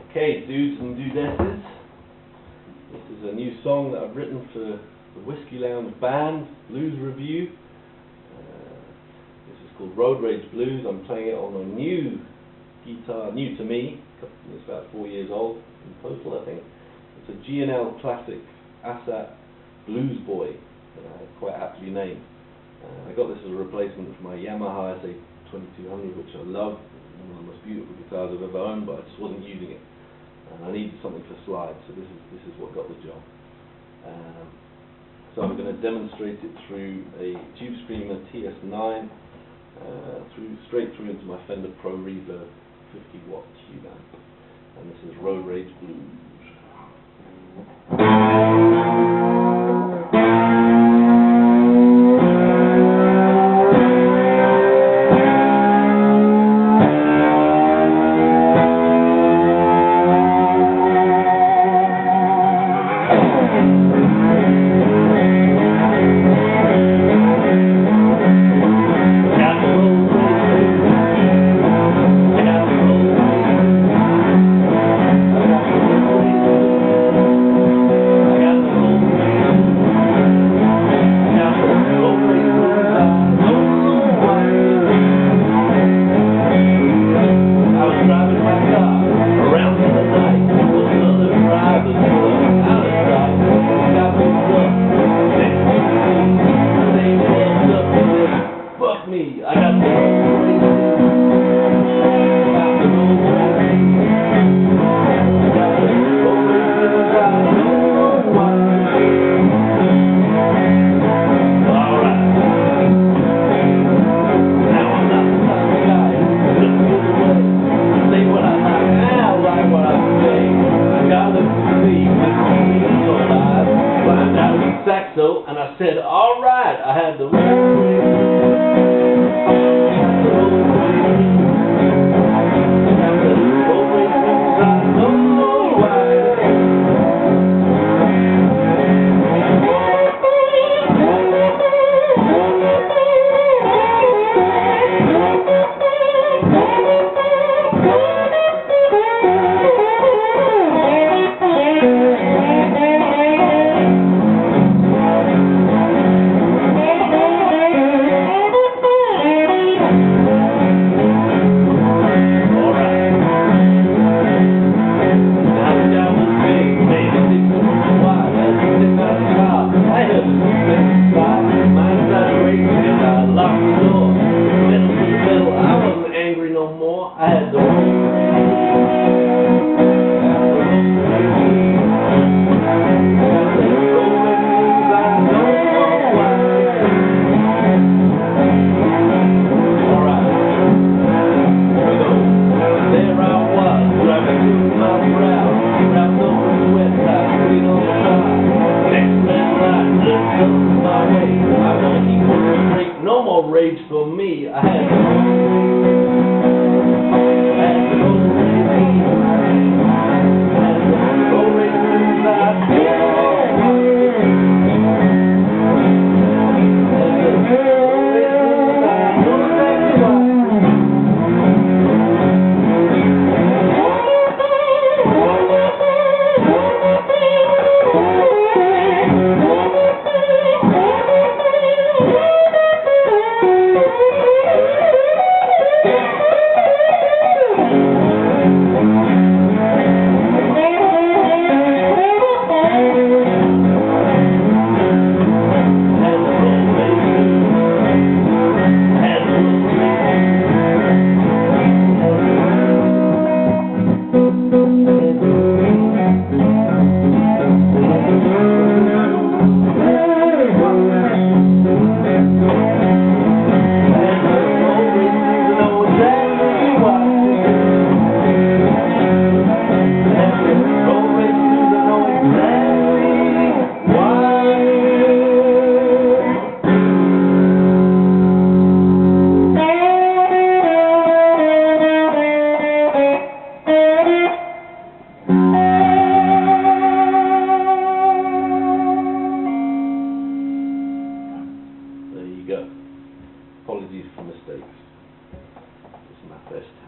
Okay, dudes and dudesses, this is a new song that I've written for the Whiskey Lounge Band Blues Review. This is called Road Rage Blues. I'm playing it on a new guitar, new to me. It's about 4 years old in total, I think. It's a G&L Classic ASAT Bluesboy, quite aptly named. I got this as a replacement for my Yamaha ASAT 2200, which I love. One of the most beautiful guitars I've ever owned, but I just wasn't using it. I needed something for slide, so this is what got the job. So I'm going to demonstrate it through a Tube Screamer TS9, straight through into my Fender Pro Reverb 50-watt tube amp, and this is Road Rage Blues. Saxo, and I said, all right, I had the no more rage for me. I had Apologies for mistakes. It's my best.